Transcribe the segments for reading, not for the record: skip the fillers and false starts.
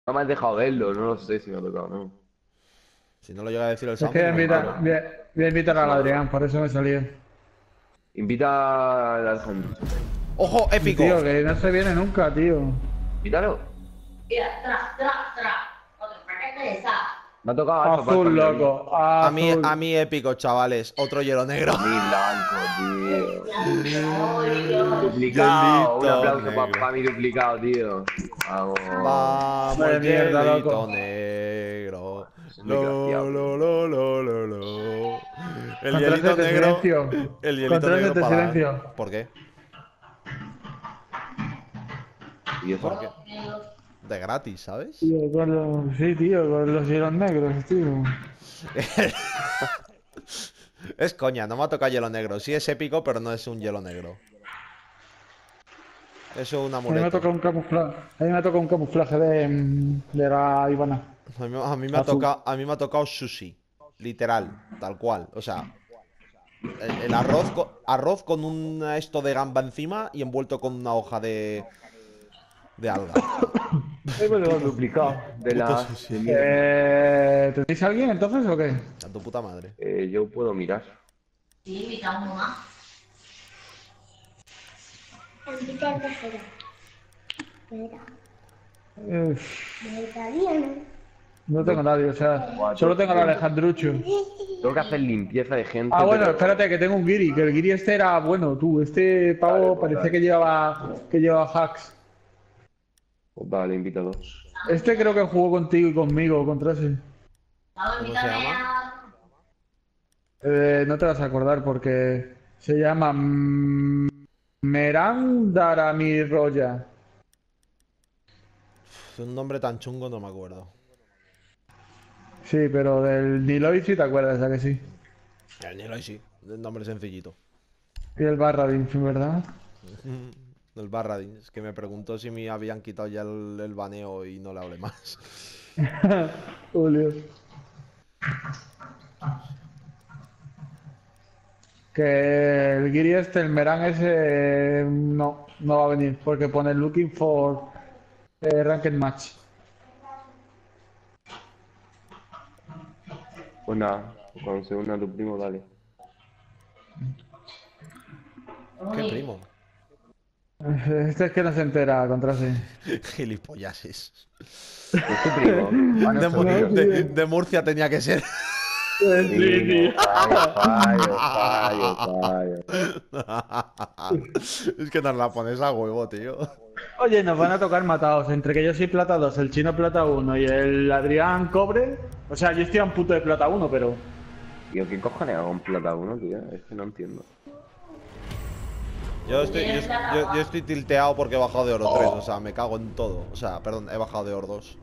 No me has dejado verlo, no lo sé si me ha tocado, ¿no? Si no lo llega a decir el Es que Samu, no vale. voy a invitar al Adrián, por eso me salí. Invita al Alejandro. ¡Ojo, épico! Tío, que no se viene nunca, tío. Invítalo. Mira, tra. Otra, ¿para qué esa? Me ha tocado alfa para Azul, cambiar. loco. Azul. A mí épico, chavales. Otro hielo negro. Mi blanco, tío. Blanco. Duplicado. Un Hielito aplauso negro. para mi duplicado, tío. Vamos. Vamos, Madre el mierda, hielito loco. negro. Muy desgraciado. Lo. El hielito Contraste de negro. silencio. El hielito Contraste negro de para. silencio. ¿Por qué? ¿Y eso? ¿Por qué? De gratis, ¿sabes? Tío, sí, tío, con los hielos negros, tío. Es coña, no me ha tocado hielo negro. Sí es épico, pero no es un hielo negro. Eso es un A mí me amuleto. toca un camuflaje. A mí me toca un camuflaje de la Ivana. A mí me ha Azul. tocado sushi. Literal, tal cual. O sea, el arroz, arroz con un esto de gamba encima y envuelto con una hoja de alga. Ahí me lo han duplicado. De la. sushi. de mierda. ¿Tenéis alguien entonces o qué? A tu puta madre. Yo puedo mirar. Sí, invita a uno más. Invita al tercero. Mira, Eh, vegetariano. no tengo nadie, o sea, solo tengo al Alejandrucho. Tengo que hacer limpieza de gente. Ah, bueno, pero- espérate, que tengo un Giri, que el Giri este era bueno, tú. Este pavo parecía que llevaba hacks. Pues vale, invita a dos. Este creo que jugó contigo y conmigo, contra ese. Vamos, ¿Cómo se invítame llama? a... No te vas a acordar porque se llama Meran Daramiroya. Un nombre tan chungo no me acuerdo. Sí, pero del Niloy sí te acuerdas, ¿a que sí? El Niloy sí, el nombre sencillito. Y el Barradin, ¿verdad? El Barradin, es que me preguntó si me habían quitado ya el baneo y no le hablé más. Julio. Que el Giri este, el Meran ese, no va a venir porque pone looking for ranked match. Pues nada, cuando se una tu primo, dale. ¿Qué primo? Este es que no se entera contra sí. Gilipollases. Es tu primo. Ah, no, De, es tu Mu- tío. de Murcia tenía que ser. Sí, fallo. Es que nos la pones a huevo, tío. Oye, nos van a tocar matados. Entre que yo soy plata 2, el chino plata 1 y el Adrián cobre. O sea, yo estoy a un punto de plata 1, pero. Tío, ¿qué cojones hago en plata uno, tío? Es que no entiendo. Yo estoy tilteado porque he bajado de oro 3, o sea, me cago en todo. O sea, perdón, he bajado de oro 2.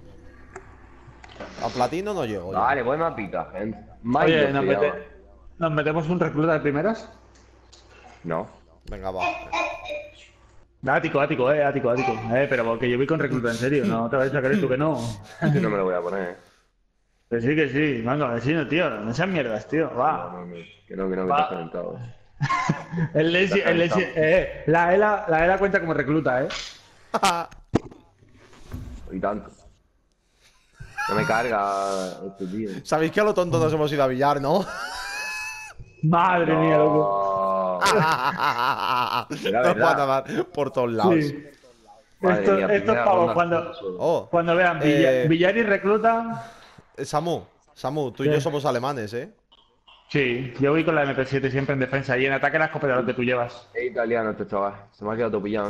A platino no llego. yo. Vale, buen mapita, gente. Oye, Milo se llama. ¿nos metemos un recluta de primeras? No. Venga, va. Ático. Pero que yo voy con recluta, en serio, no te vais a creer tú que no. Este no me lo voy a poner. Que sí, venga, vecino, tío, no sean mierdas, tío, va. No, que no, que Va. estás calentado. El Lazy, la ELA cuenta como recluta, Y tanto. No me carga este tío. Sabéis que a lo tonto nos hemos ido a billar, ¿no? Madre mía, loco. Nos verdad. van a dar por todos lados. Sí. Madre Estos, mía, estos primera pavos ronda. Oh, cuando vean billar y recluta. Samu, tú y yo somos alemanes, ¿eh? Sí, yo voy con la MP7 siempre en defensa y en ataque la escopeta lo que tú llevas. Es italiano este chaval. Se me ha quedado todo pillado,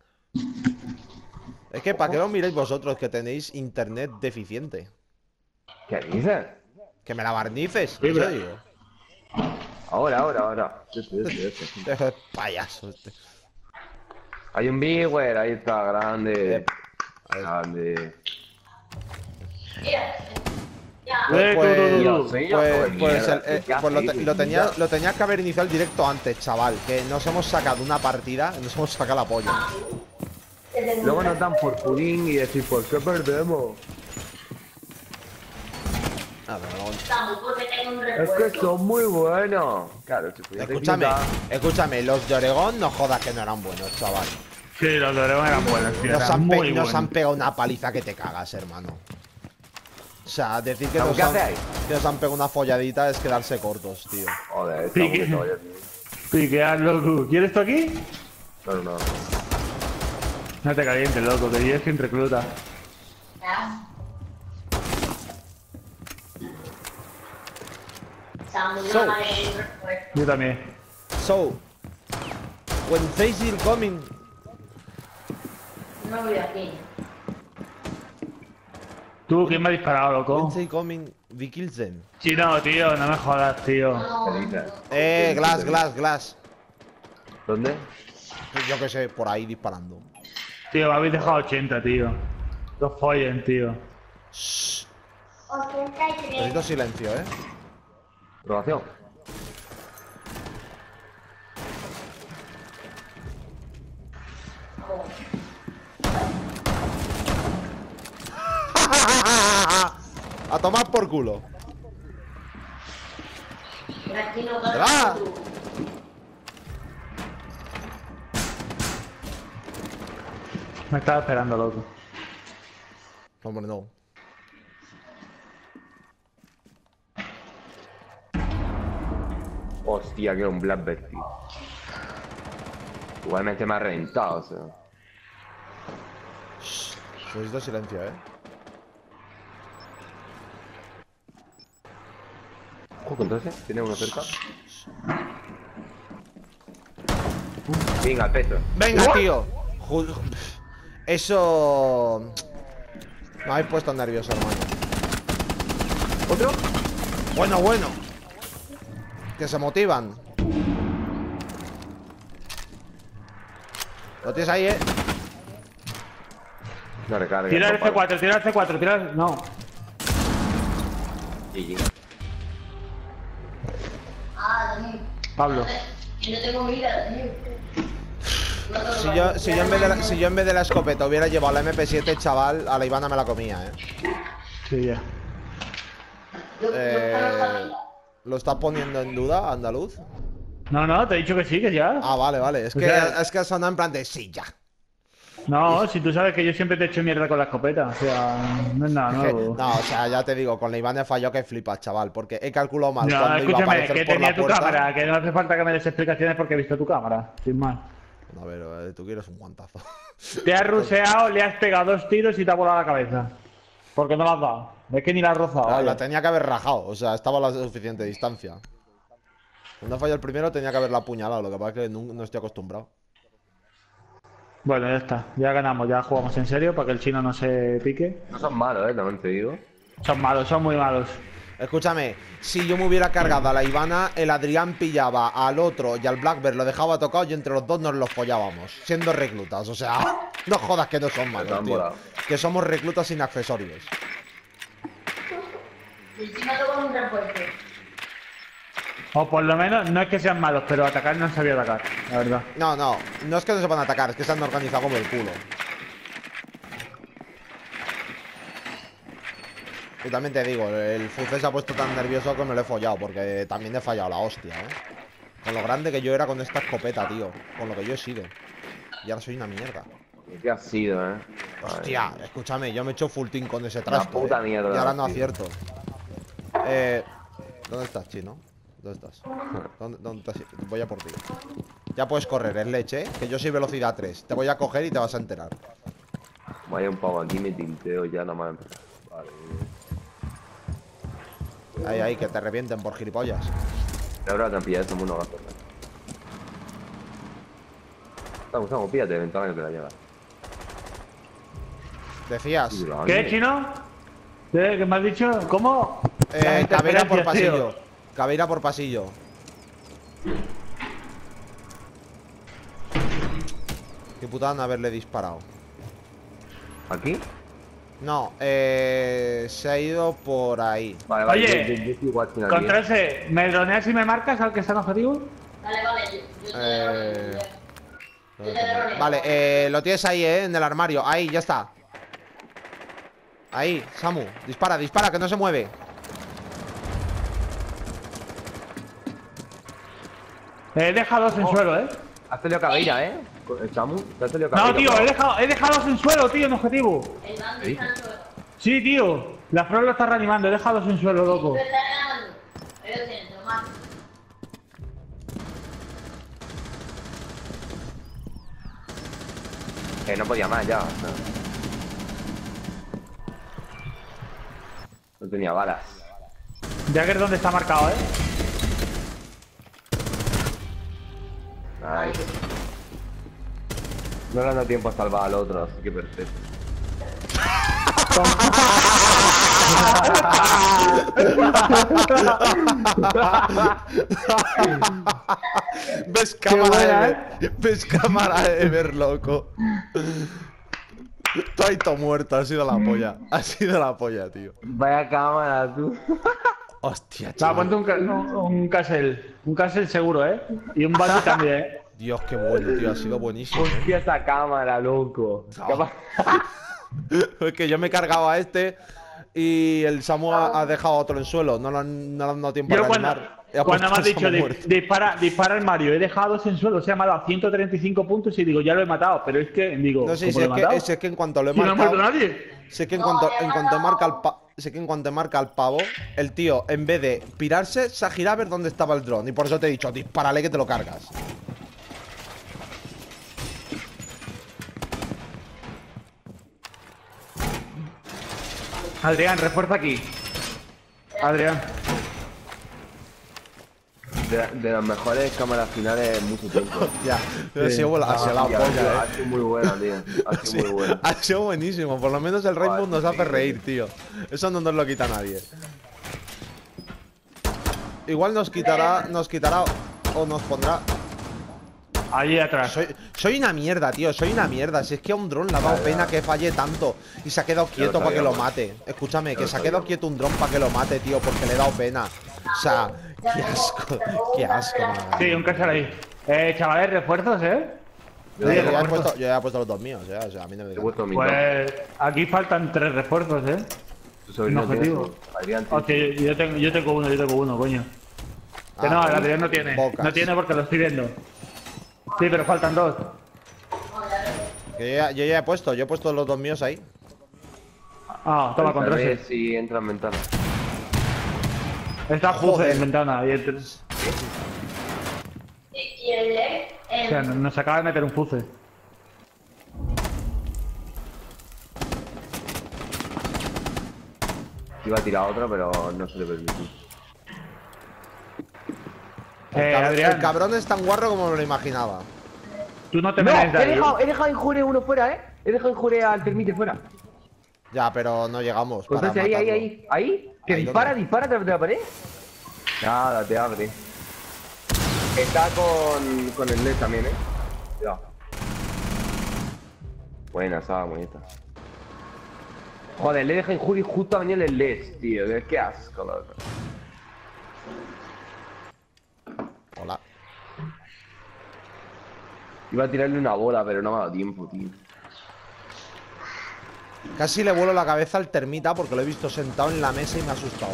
Es que para qué lo miréis vosotros que tenéis internet deficiente. ¿Qué dices? Que me la barnices, Sí, ¿en pero- serio? Ahora. Este. Es payaso este. Hay un Bigwer, ahí está, grande. Ahí. Grande. Tú. Sí, yo soy mierda, ¿qué Pues hacéis, lo tenías que haber iniciado el directo antes, chaval. Que nos hemos sacado una partida, nos hemos sacado la polla. Luego nos dan por pudín y decir, ¿por qué perdemos? Ah, pero no. Estamos porque tengo un Es recuerdo. que son muy buenos. Claro, si pudiese Escúchame, quitar- escúchame, los de Oregón no jodas que no eran buenos, chaval. Sí, los Doraemon eran buenos, tío. Nos Eran han, muy nos han buenos. pegado una paliza que te cagas, hermano. O sea, decir que ¿Pero nos qué han, hacéis? que nos han pegado una folladita es quedarse cortos, tío. Joder, está Sí, muy que- todavía, tío. Piquear, loco. ¿Quieres esto aquí? No, no, no. No te calientes, loco, que yo sin recluta. So. Yo también. So, when Faisal coming, No voy aquí. Tú, ¿quién me ha disparado, when loco? they coming, we kill them. Chino, tío, no me jodas, tío. ¿Qué dices? Glass. ¿Dónde? Yo que sé, por ahí disparando. Tío, me habéis dejado 80, tío. Los follen, tío. 83. Necesito silencio, Probación. A tomar por culo. Aquí no ¡Se va! Me estaba esperando, loco. Hombre, no. Hostia, que era un Blackbird, tío. Igualmente me ha reventado, o sea. Necesito silencio, Ojo, entonces, ¿tiene uno cerca? Venga, al pecho. Venga, tío. Eso... Me habéis puesto nervioso, hermano. ¿Otro? Bueno. Que se motivan. Lo tienes ahí, No recarga. Tira el no para. C4, tira el C4, tira el... No. GG. Daniel. Pablo. Yo no tengo vida, Daniel. Si yo en vez de la escopeta hubiera llevado la MP7, chaval, a la Ivana me la comía, Sí, ya. ¿Lo estás poniendo en duda, andaluz? No, te he dicho que sí, que ya. Ah, vale. Es O que, sea- es que sonado en plan de sí, ya. No, si tú sabes que yo siempre te echo mierda con la escopeta. O sea, no es nada Que- nuevo. no, o sea, ya te digo, con la Ivana he fallado que flipas, chaval. Porque he calculado mal No, cuando iba a escúchame, aparecer que por tenía la tu puerta. cámara, que no hace falta que me des explicaciones porque he visto tu cámara, sin más. A ver, tú quieres un guantazo. Te has ruseado, le has pegado 2 tiros y te ha volado la cabeza. Porque no la has dado. Es que ni la has rozado. La vaya. tenía que haber rajado, o sea, estaba a la suficiente distancia. Cuando falló el primero tenía que haberla apuñalado, lo que pasa es que no estoy acostumbrado. Bueno, ya está. Ya ganamos, ya jugamos en serio para que el chino no se pique. No son malos, también te digo. Son malos, son muy malos. Escúchame, si yo me hubiera cargado a la Ivana, el Adrián pillaba al otro y al Blackbird lo dejaba tocado y entre los dos nos los follábamos, siendo reclutas, o sea, no jodas que no son malos, Están tío. volados. Que somos reclutas sin accesorios. Y encima toco un refuerzo. O por lo menos, no es que sean malos, pero atacar no han sabido atacar, la verdad. No es que no se van a atacar, es que se han organizado como el culo. Y también te digo, el Fuce se ha puesto tan nervioso que me lo he follado, porque también he fallado la hostia, Con lo grande que yo era con esta escopeta, tío. Con lo que yo he sido. Y ahora soy una mierda. ¿Qué ha sido, Hostia, escúchame, yo me he hecho full team con ese trasto. puta mierda, Y ahora no tío. acierto. ¿Dónde estás, chino? ¿Dónde estás? ¿Dónde estás? Voy a por ti. Ya puedes correr, es leche, que yo soy velocidad 3. Te voy a coger y te vas a enterar. Vaya un pavo aquí, me tinteo ya nada más. Vale. Ahí, que te revienten por gilipollas. Ahora te han pillado estos monos gastos. Estamos, píllate de ventana que te la llevas. Decías, ¿Qué, chino? ¿Qué me has dicho? ¿Cómo? Caveira por Interferencias, pasillo. tío. Caveira por pasillo. Qué putada no haberle disparado. ¿Aquí? No, se ha ido por ahí. Vale, Oye, yo estoy watching aquí. Contra ese, ¿me droneas y me marcas al que está en objetivo? Vale, yo te droneo. Vale, lo tienes ahí, en el armario. Ahí, ya está. Ahí, Samu. Dispara, que no se mueve. Deja 2 en suelo, Has salido cabella, Samu, te has salido No, cabella. tío, he dejado en suelo, tío, en objetivo. El bando está en el suelo. Sí, tío. La flor lo está reanimando, he dejado en suelo, loco. Pero está ganando. Pero tiene, lo mato. No podía más ya. No tenía balas. Jagger, ¿dónde está marcado, Ay. No le han dado tiempo a salvar al otro, así que perfecto. ¿Ves Qué cámara buena, de ¿Ves cámara de ver, loco? Tú ahí todo muerto, ha sido la polla. Ha sido la polla, tío. Vaya cámara, tú. Hostia, Va, chaval. ponte un castle. Un castle seguro, Y un bate también, Dios, qué bueno, tío. Ha sido buenísimo. Hostia, esa cámara, loco. No. ¿Qué ha pasado? Es que yo me he cargado a este y el Samu ha dejado a otro en suelo. No le han dado tiempo a Yo reanimar. Y ha cuando me puesto has al dicho Samu muerto. dispara al Mario, he dejado dos en suelo, se ha matado 135 puntos y digo, ya lo he matado, pero es que, digo, No sé, ¿cómo si lo he matado? es que en cuanto lo he Si no ha muerto marcado. nadie. Sé que en cuanto marca el pavo, el tío, en vez de pirarse, se ha girado a ver dónde estaba el dron. Y por eso te he dicho, dispárale que te lo cargas. Adrián, refuerza aquí. Adrián. De las mejores cámaras finales en mucho tiempo. Ya, ha sido la Hostia, polla, ha sido muy buena, tío. Ha sido muy buena. Ha sido buenísimo. Por lo menos el Rainbow nos hace reír, tío. Eso no nos lo quita nadie. Igual nos quitará o nos pondrá. Allí atrás. Soy una mierda, tío. Soy una mierda. Si es que a un dron le ha dado pena que falle tanto y se ha quedado quieto para que lo mate. Escúchame, que se ha quedado quieto un dron para que lo mate, tío, porque le he dado pena. O sea, qué asco. Qué asco, man. Sí, un castle ahí. Chavales, refuerzos, Yo ya he puesto los dos míos, o sea, a mí no me He digas. puesto mi Pues aquí faltan 3 refuerzos, Tu sobrino un tiene objetivo. su- Adrián, tío. Hostia, yo tengo uno, coño. Que no, el Adrián no tiene. Bocas. No tiene porque lo estoy viendo. Sí, pero faltan 2. Que yo ya he puesto los dos míos ahí. Ah, toma, A contra ver ese. si entra en ventana. Está Joder. Fuse en ventana. Y el... Y el leg, O sea, nos acaba de meter un Fuse. Iba a tirar otra, pero no se le permitió. Adrián, El cabrón es tan guarro como me lo imaginaba. tú no te No, metes de ahí. he dejado injure uno fuera, He dejado injure al termite fuera. Ya, pero no llegamos. Para Entonces ahí, matarlo. ahí. Que Ahí, dispara, ¿dónde? dispara tras de la pared. Nada, te abre. Está con el LED también, Cuidado. Buena, esa bonita. Joder, le deja injury justo a venir el LED, tío. Qué asco, loco. Hola. Iba a tirarle una bola, pero no me ha dado tiempo, tío. Casi le vuelo la cabeza al termita porque lo he visto sentado en la mesa y me ha asustado.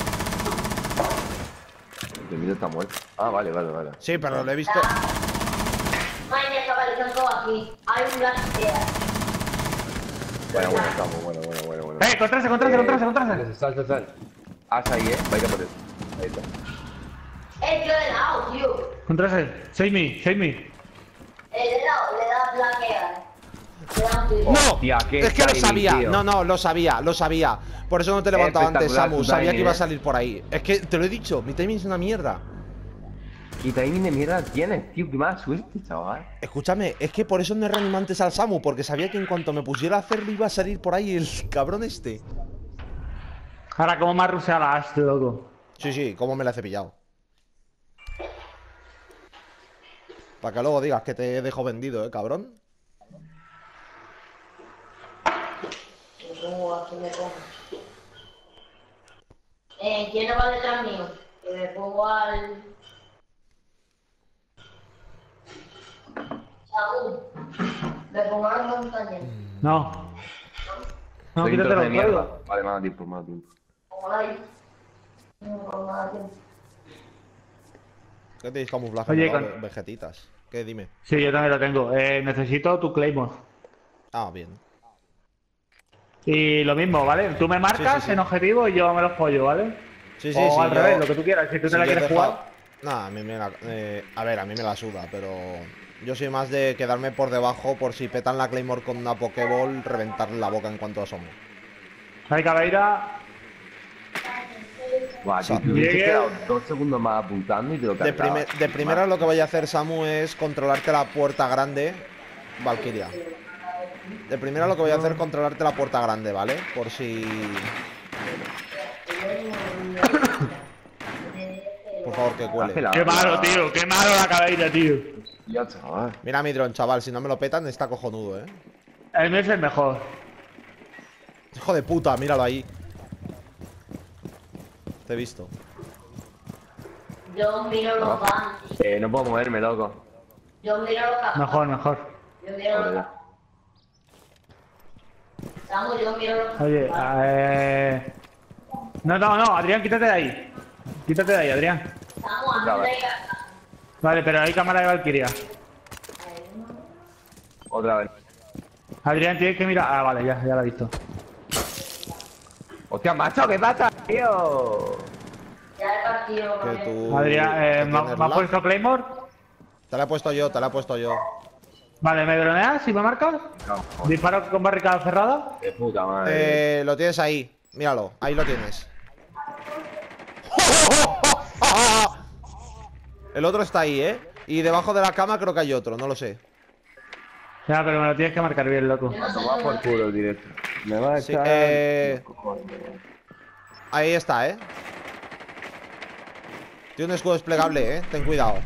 El termite está muerto. Ah, vale. Sí, pero lo he visto. Vaya, chavales, están todos aquí. Hay un gas que Bueno, estamos, bueno. Contrase. Sal. Haz ahí, Va a ir a por él. Ahí está. yo le he dado, tío. Contrase. Save me. Le he dado blanquear. Le he dado tío. ¡No! Hostia, qué Es que lo timing, sabía. tío. No, lo sabía. Por eso no te he levantado antes, Espectacular Samu. tu Sabía timing, que iba a salir por ahí. Es que te lo he dicho, mi timing es una mierda. ¿Y timing de mierda tienes, tío? Qué mala suerte, chaval. Escúchame, es que por eso no he reanimado antes al Samu, porque sabía que en cuanto me pusiera a hacerlo iba a salir por ahí el cabrón este. Ahora, ¿cómo me ha ruseado la haste, loco? Sí, cómo me la he cepillado. Para que luego digas que te dejo vendido, cabrón. ¿Quién no va detrás mío? Que me pongo al... Saúl. Me pongo a la montaña. No. No, Soy un quítate trozo de los mierda. códigos. Vale, más tiempo. Pongo ahí. No pongo nada. ¿Qué tenéis camuflaje? Oye, ¿no? con- Vegetitas. ¿Qué? Dime. Sí, yo también lo tengo. Necesito tu Claymore. Ah, bien. Y lo mismo, ¿vale? Tú me marcas sí. en objetivo y yo me los pollo, ¿vale? Sí, sí, O sí. al revés, lo que tú quieras. Si tú te la quieres jugar. Nah, a mí me la... a ver, a mí me la suda, pero... Yo soy más de quedarme por debajo por si petan la Claymore con una Pokéball, reventarle la boca en cuanto asomo. Hay Caveira. Guau, sea, tío, te hubieses llegue- quedado 2 segundos más apuntando y te lo De cargabas. primera lo que vaya a hacer Samu es controlarte la puerta grande, Valkyria. De primera lo que voy a hacer es controlarte la puerta grande, ¿vale? Por si... Por favor, que cuele. Qué malo, tío. Qué malo la Caveira, tío. Ya, chaval. Mira mi dron, chaval, si no me lo petan está cojonudo, ¿eh? El mío es el mejor. Hijo de puta, míralo ahí. Te he visto. Yo miro los bans. No puedo moverme, loco. Yo miro los capas. Mejor. Yo miro los capas. Samu, yo miro los capas. Oye, no, Adrián, quítate de ahí. Quítate de ahí, Adrián. Samu, antes de ir a casa. Vale, pero hay cámara de Valkyria. Otra vez. Adrián, tienes que mirar. Ah, vale, ya la he visto. Hostia, macho, ¿qué pasa, tío? Ya he partido con Que él. tú... Adrián, que ¿me tienes has lag. puesto Claymore? Te la he puesto yo, te la he puesto yo. Vale, ¿me droneas y me marcas? No, joder, Disparo con barricada cerrada. de puta madre. Lo tienes ahí. Míralo, ahí lo tienes. El otro está ahí, ¿eh? Y debajo de la cama creo que hay otro, no lo sé. Ya, pero me lo tienes que marcar bien, loco. Toma por culo el directo. Me va a Sí, echar... ahí está, ¿eh? Tiene un escudo desplegable, ¿eh? Ten cuidado.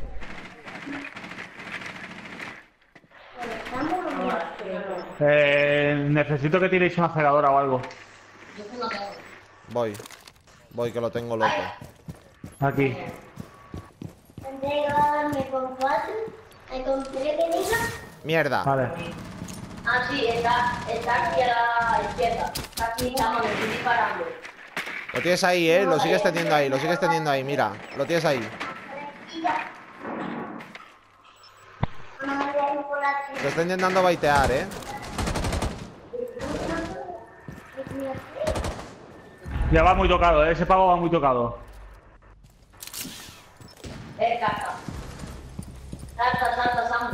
Necesito que tiréis una cegadora o algo. Yo que no tengo. Voy que lo tengo loco. Aquí. Entregarme con 4. Encontré que diga. Mierda. Vale. Ah, sí, está aquí a la izquierda. Está aquí, Samu, le estoy disparando. Lo tienes ahí, ¿eh? Lo sigues teniendo ahí, lo sigues teniendo ahí, mira. Lo tienes ahí. Te está intentando baitear, ¿eh? Ya va muy tocado, ese pavo va muy tocado. Carta. Salta, Samu.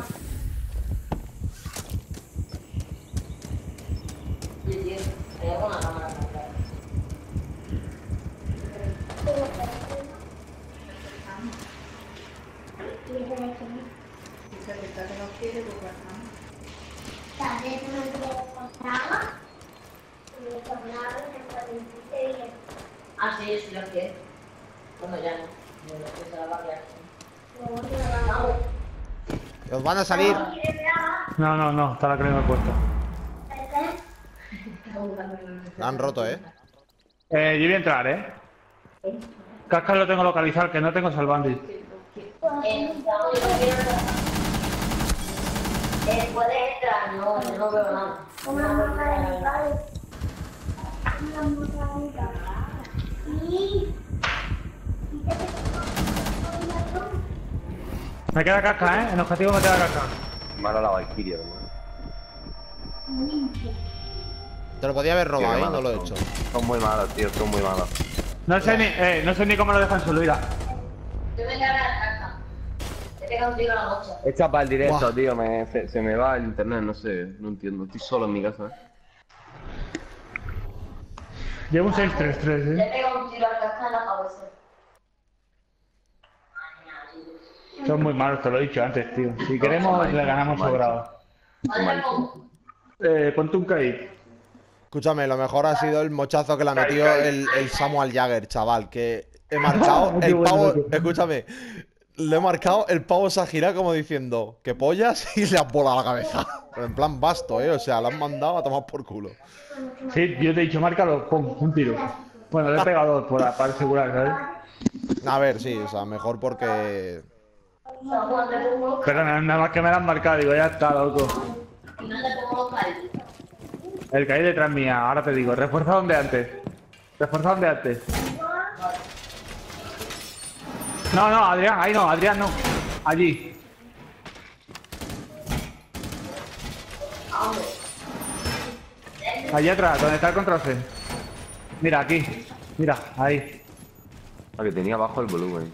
Sí, tío. Hay alguna cámara. Ah, sí, sí lo quiero. Bueno, ya no. No lo que se la va a quedar. Samu. Os van a salir. No, está la que me he puesto. La han roto, ¿eh? Yo voy a entrar, Cascas lo tengo localizado, que no tengo salvandi. Samu, yo no quiero nada. Puedes entrar, no, yo no veo nada. Me queda casca, En objetivo me queda casca. Mala la Valkyria, hermano. Te lo podía haber robado, Qué ¿eh? No malos lo he son. hecho. Son muy malos, tío, son muy malos. No sé ni cómo lo dejan solo, mira. Yo me cargo la carta. Te pega un tiro a la mocha. Echa para el directo, Buah. tío, se me va el internet, no sé, no entiendo. Estoy solo en mi casa, Llevo un 6-3-3, Le pega un tiro al casca en la cabeza. Son muy malos, te lo he dicho antes, tío. Si queremos, le ganamos sobrado. Vale, pongo. Ponte un KI. Escúchame, lo mejor ha sido el mochazo que le ha metido el Samuel Jagger, chaval. Que he marcado Qué el bueno, pavo. tío. Escúchame, le he marcado, el pavo se ha girado como diciendo que pollas y le ha volado la cabeza. Pero en plan basto, O sea, le han mandado a tomar por culo. Sí, yo te he dicho, márcalo, pum, un tiro. Bueno, le he pegado dos para asegurar, ¿sabes? A ver, sí, o sea, mejor porque. Samu, te pongo los Pero nada más que me la han marcado, digo, ya está, loco. y no te pongo los caídos. El KI detrás mía, ahora te digo, refuerza donde antes. Refuerza donde antes. No, Adrián, ahí no, Adrián no. Allí. Allá atrás, donde está el control C. Mira, aquí. Mira, ahí. Ah, que tenía bajo el volumen.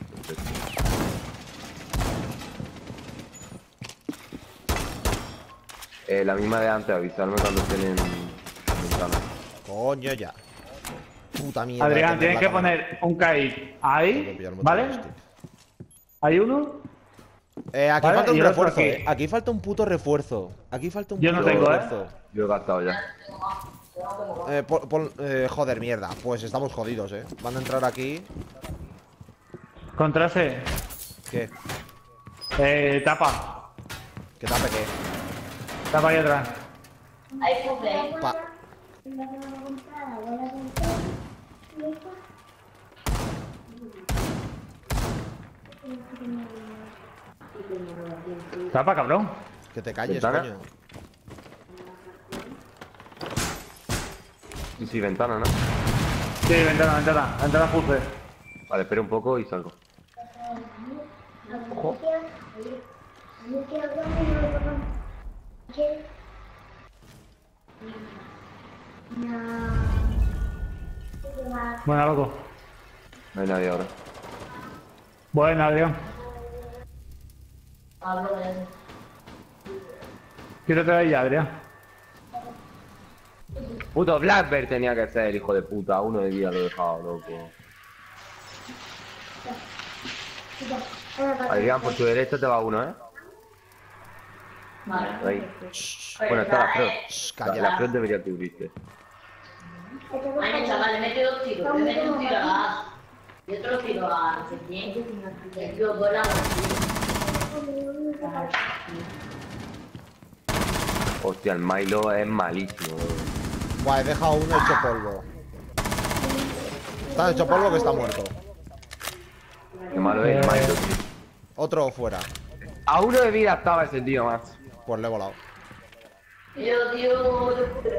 La misma de antes, avisarme cuando estén en ventana. Coño, ya. Puta mierda. Adrián, de tienes la que cámara. poner un KI Tengo que ahí, pillar el ¿vale? botón stick. Hay uno. Aquí Vale, falta un y otro refuerzo, aquí. Aquí falta un puto refuerzo. Aquí falta un Yo no puto tengo, refuerzo. Yo he gastado ya. Joder, mierda. Pues estamos jodidos, Van a entrar aquí. Contra C. ¿Qué? Tapa. ¿Qué tape qué? Tapa ahí atrás. Hay cumple. Pa- Tapa, cabrón. Que te calles, ¿Ventana? coño. Sí, ventana, ¿no? Sí, ventana, ventana. Ventana full C. Vale, espera un poco y salgo. Ojo. Buena, loco. No hay nadie ahora. Buena, Adrián. Hablo de eso. Quítate de ahí ya, Adrián. Puto Blackbird tenía que ser, hijo de puta. Uno de vida lo he dejado, loco. Adrián, por tu derecha te va uno, ¿eh? Vale. Ahí. Bueno, está la Frost. Shh, La calla. Frost debería cubrirte. Ay, chaval, le mete 2 tiros. Le mete un tiro a la y otro tiro a no sé quién. El tío vuela. Hostia, el Milo es malísimo, loco. Buah, he dejado uno hecho polvo. Está hecho polvo que está muerto. Qué malo es el Milo, tío. Otro fuera. A uno de vida estaba ese tío, más. Pues le he volado. Yo, tío.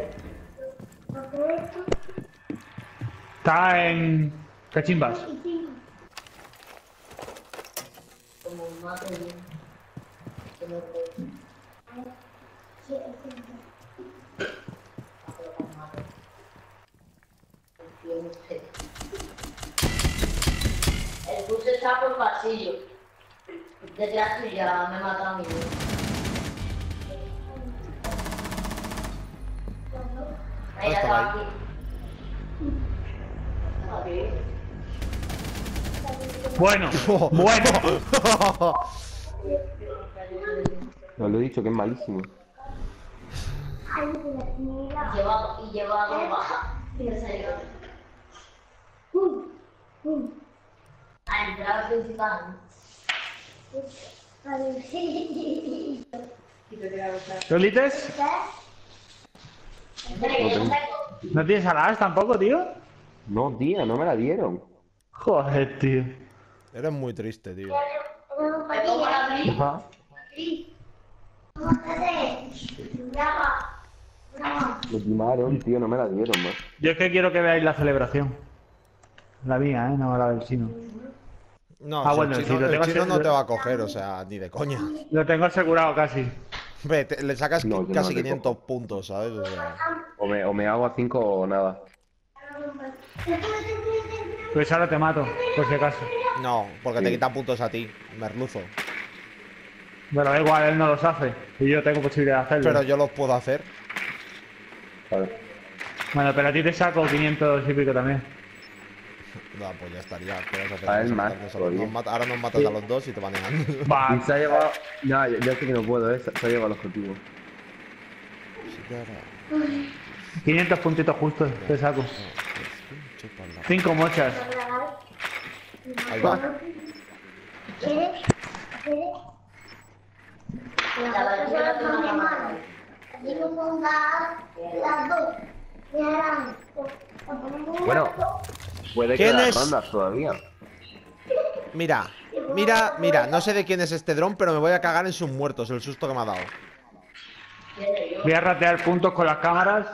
Está en cachimbas. Como un mate bien. Que no el bus está por pasillo. Detrás tuya me mata a mí. Ahí estaba estaba ahí. aquí. Bueno, bueno. No lo he dicho que es malísimo. Y lleva dos bajas. En serio. A entrar principal. ¿Lolites? ¿No tienes alas tampoco, tío? No, tío, no me la dieron. Joder, tío. Eres muy triste, tío. Me pongo la gris. Ajá. Me timaron, tío, no me la dieron, más. Yo es que quiero que veáis la celebración. La mía, no la del chino. No, Ah, si bueno, el si chino, lo el tengo chino no asegurado. te va a coger, o sea, ni de coña. Lo tengo asegurado casi. Ve, le sacas No, yo no casi le 500 puntos, ¿sabes? O sea, O me hago a 5 o nada. Pues ahora te mato, por si acaso. no, porque te Sí. quitan puntos a ti, merluzo. Pero da igual, él no los hace. Y yo tengo posibilidad de hacerlo. Pero yo los puedo hacer. Vale. Bueno, pero a ti te saco 500 y pico también. No, pues ya estaría. ¿Qué vas a hacer? A él Vas a más, matarnos a los- todavía. ahora nos matas a los dos y te van negando. Va, Y se ha llevado. No, ya sé que no puedo, se ha llevado el objetivo. 500 puntitos justos, te saco. 5 mochas. Ahí va. ¿Quieres? ¿Quieres? La verdura de una mano. Digo, ponga las dos. Y ahora, Bueno, puede ¿Quién quedar es? rondas todavía. Mira, mira, no sé de quién es este dron, pero me voy a cagar en sus muertos, el susto que me ha dado. Voy a ratear puntos con las cámaras.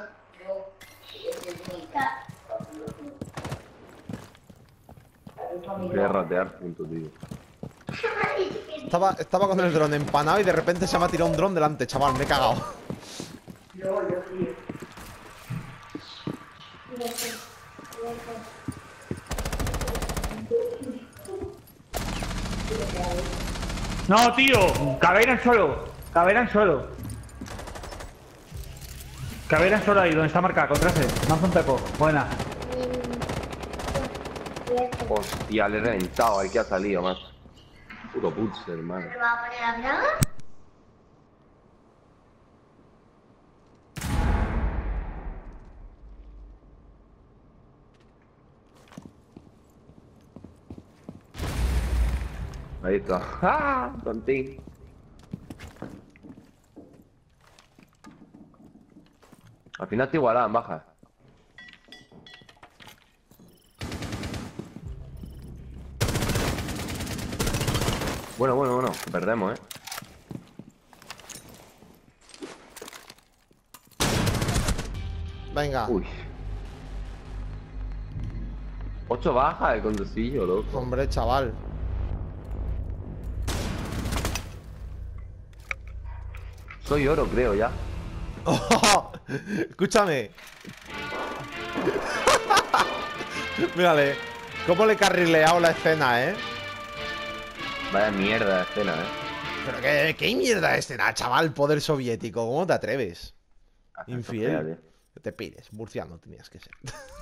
Voy a ratear punto, tío. Estaba con el dron empanado y de repente se me ha tirado un dron delante, chaval, me he cagado. No, tío. Caveira en suelo. Caveira en suelo. Caveira en suelo ahí, donde está marcada, con 13. Más un teco. Buena. Hostia, le he reventado, el que ha salido, más. Puro pulse, hermano. ¿Te va a poner la braga? Ahí está. ¡Ah! Tontín. Al final te igualaban, baja. Bueno, que perdemos, Venga. Uy. 8 bajas el conducillo, loco. Hombre, chaval. Soy oro, creo, ya. Escúchame. Mírale. ¿Cómo le he carrileado la escena, Vaya mierda de escena, Pero qué mierda de escena, chaval. Poder soviético. ¿Cómo te atreves? Infiel. Que te pires. Murciano tenías que ser.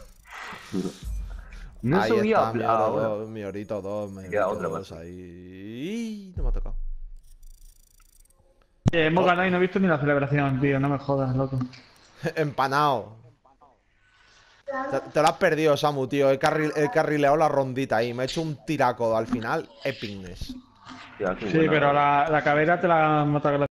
No Ahí subía está, a mi oro ahora. 2, mi orito 2, mi Queda orito otra 2 más. ahí. No me ha tocado. Hemos ganado y no he visto ni la celebración, tío. No me jodas, loco. Empanado. Te lo has perdido, Samu, tío. He carrileado la rondita ahí. Me he hecho un tiraco al final. Epicness. Hostia, qué Sí, buena, pero la caveira te la han matado.